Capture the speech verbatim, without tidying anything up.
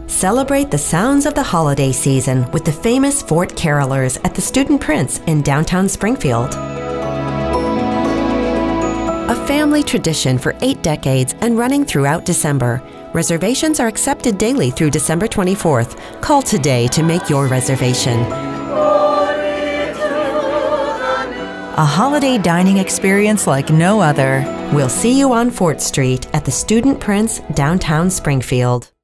Celebrate the sounds of the holiday season with the famous Fort Carolers at the Student Prince in downtown Springfield. A family tradition for eight decades and running throughout December. Reservations are accepted daily through December twenty-fourth. Call today to make your reservation. A holiday dining experience like no other. We'll see you on Fort Street at the Student Prince, downtown Springfield.